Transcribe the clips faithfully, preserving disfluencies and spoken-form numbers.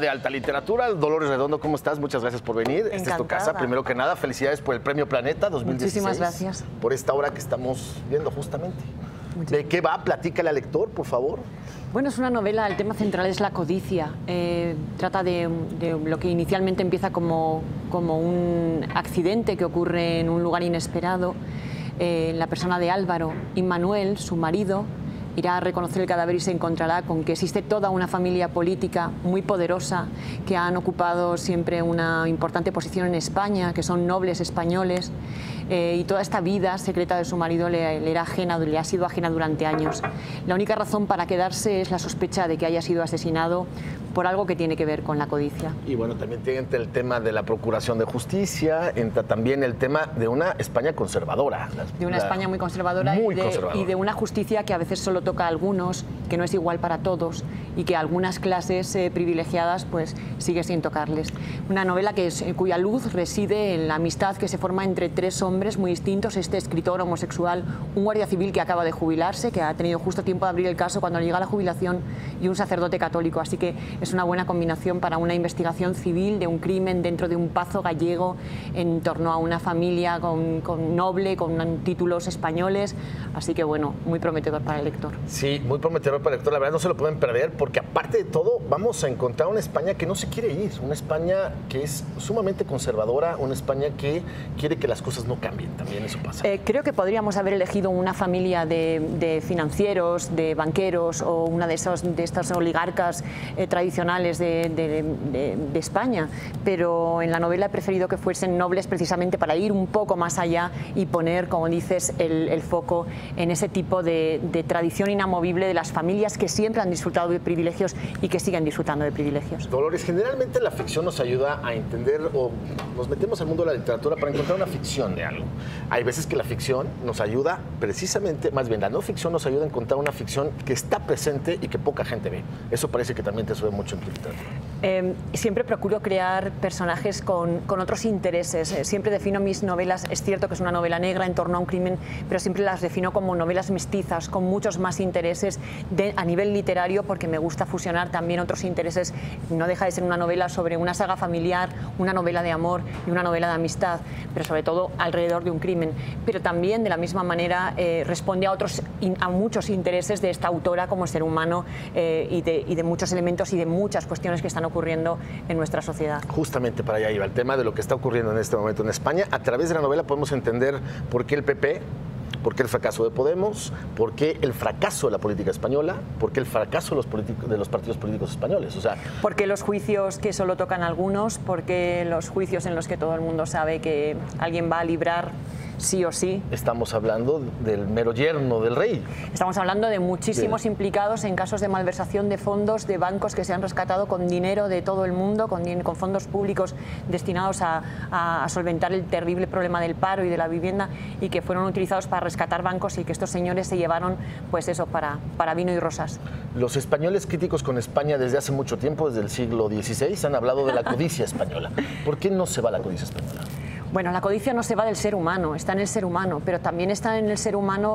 de alta literatura. Dolores Redondo, ¿cómo estás? Muchas gracias por venir. Encantada. Esta es tu casa. Primero que nada, felicidades por el Premio Planeta dos mil dieciséis. Muchísimas gracias. Por esta obra que estamos viendo justamente. ¿De qué va? Platícale al lector, por favor. Bueno, es una novela, el tema central es la codicia. Eh, trata de, de lo que inicialmente empieza como, como un accidente que ocurre en un lugar inesperado. Eh, la persona de Álvaro y Manuel, su marido, irá a reconocer el cadáver y se encontrará con que existe toda una familia política muy poderosa que han ocupado siempre una importante posición en España, que son nobles españoles, eh, y toda esta vida secreta de su marido le, le era ajena, le ha sido ajena durante años. La única razón para quedarse es la sospecha de que haya sido asesinado por algo que tiene que ver con la codicia. Y bueno, también tiene el tema de la procuración de justicia, entra también el tema de una España conservadora. De una la, España muy conservadora, muy y, de, conservadora. y de una justicia que a veces solo toca a algunos, que no es igual para todos y que algunas clases eh, privilegiadas pues sigue sin tocarles. Una novela que es, cuya luz reside en la amistad que se forma entre tres hombres muy distintos, este escritor homosexual, un guardia civil que acaba de jubilarse, que ha tenido justo tiempo de abrir el caso cuando llega la jubilación, y un sacerdote católico, así que es una buena combinación para una investigación civil de un crimen dentro de un pazo gallego en torno a una familia con, con noble, con títulos españoles, así que bueno, muy prometedor para el lector. Sí, muy prometedor para el lector, la verdad no se lo pueden perder, porque aparte de todo vamos a encontrar una España que no se quiere ir, una España que es sumamente conservadora, una España que quiere que las cosas no cambien, también eso pasa. Eh, creo que podríamos haber elegido una familia de, de financieros, de banqueros o una de, esos, de estas oligarcas eh, tradicionales de, de, de, de España, pero en la novela he preferido que fuesen nobles precisamente para ir un poco más allá y poner, como dices, el, el foco en ese tipo de, de tradición inamovible de las familias que siempre han disfrutado de privilegios y que siguen disfrutando de privilegios. Dolores, generalmente la ficción nos ayuda a entender, o nos metemos al mundo de la literatura para encontrar una ficción de algo. Hay veces que la ficción nos ayuda precisamente, más bien la no ficción nos ayuda a encontrar una ficción que está presente y que poca gente ve. Eso parece que también te sube mucho en tu literatura. Eh, siempre procuro crear personajes con, con otros intereses. Eh, siempre defino mis novelas, es cierto que es una novela negra en torno a un crimen, pero siempre las defino como novelas mestizas, con muchos más intereses de, a nivel literario, porque me gusta fusionar también otros intereses. No deja de ser una novela sobre una saga familiar, una novela de amor y una novela de amistad, pero sobre todo alrededor de un crimen. Pero también, de la misma manera, eh, responde a, otros, a muchos intereses de esta autora como ser humano, eh, y, de, y de muchos elementos y de muchas cuestiones que están ocurriendo en nuestra sociedad. Justamente para allá iba el tema de lo que está ocurriendo en este momento en España. A través de la novela podemos entender por qué el P P, por qué el fracaso de Podemos, por qué el fracaso de la política española, por qué el fracaso de los, de los partidos políticos españoles. O sea, ¿por qué los juicios que solo tocan a algunos? ¿Por qué los juicios en los que todo el mundo sabe que alguien va a librar sí o sí? Estamos hablando del mero yerno del rey. Estamos hablando de muchísimos sí. implicados en casos de malversación de fondos de bancos que se han rescatado con dinero de todo el mundo, con, con fondos públicos destinados a, a, a solventar el terrible problema del paro y de la vivienda, y que fueron utilizados para rescatar bancos, y que estos señores se llevaron, pues eso, para, para vino y rosas. Los españoles críticos con España desde hace mucho tiempo, desde el siglo dieciséis, han hablado de la codicia española. ¿Por qué no se va la codicia española? Bueno, la codicia no se va del ser humano, está en el ser humano, pero también está en el ser humano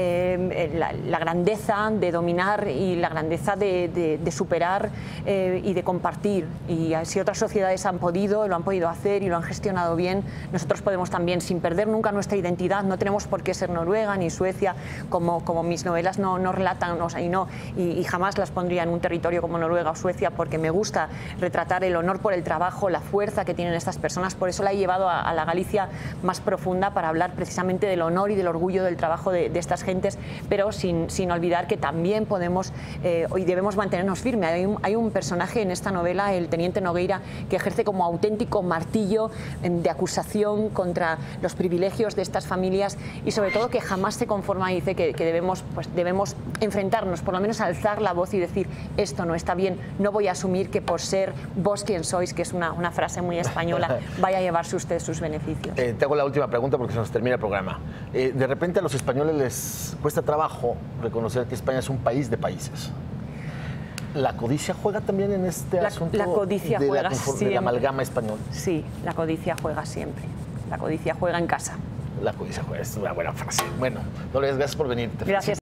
eh, la, la grandeza de dominar y la grandeza de, de, de superar eh, y de compartir. Y si otras sociedades han podido, lo han podido hacer y lo han gestionado bien, nosotros podemos también, sin perder nunca nuestra identidad. No tenemos por qué ser Noruega ni Suecia, como, como mis novelas no, no relatan, o sea, y, no, y, y jamás las pondría en un territorio como Noruega o Suecia, porque me gusta retratar el honor por el trabajo, la fuerza que tienen estas personas. Por eso la he llevado a, a la Galicia más profunda, para hablar precisamente del honor y del orgullo del trabajo de, de estas gentes, pero sin, sin olvidar que también podemos eh, y debemos mantenernos firmes. Hay un, hay un personaje en esta novela, el teniente Nogueira, que ejerce como auténtico martillo de acusación contra los privilegios de estas familias, y sobre todo que jamás se conforma y dice que, que debemos, pues, debemos enfrentarnos, por lo menos alzar la voz y decir: esto no está bien, no voy a asumir que por ser vos quien sois, que es una, una frase muy española, vaya a llevarse usted sus beneficios. Eh, te hago la última pregunta porque se nos termina el programa. Eh, de repente a los españoles les cuesta trabajo reconocer que España es un país de países. ¿La codicia juega también en este la, asunto la codicia de, juega la, de la amalgama español? Sí, la codicia juega siempre. La codicia juega en casa. La codicia juega, es una buena frase. Bueno, Dolores, gracias por venir. Gracias.